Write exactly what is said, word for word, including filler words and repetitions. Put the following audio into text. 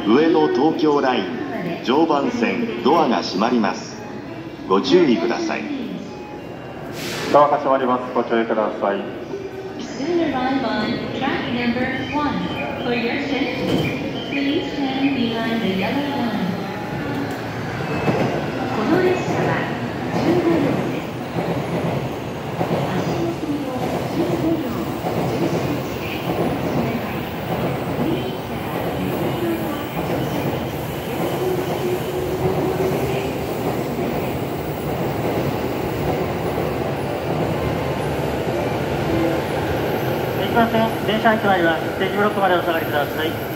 上野東京ライン常磐線ドアが閉まります。ご注意ください。 ドアが閉まります。ご注意ください。 Soon arrive on track number one. For your safety, please stand behind the yellow line. この列車はじゅうご両です。足元のじゅうご両停止位置でお待ちください。Please stand behind the yellow line.電車入ってまいります。ステージブロックまでお下がりください。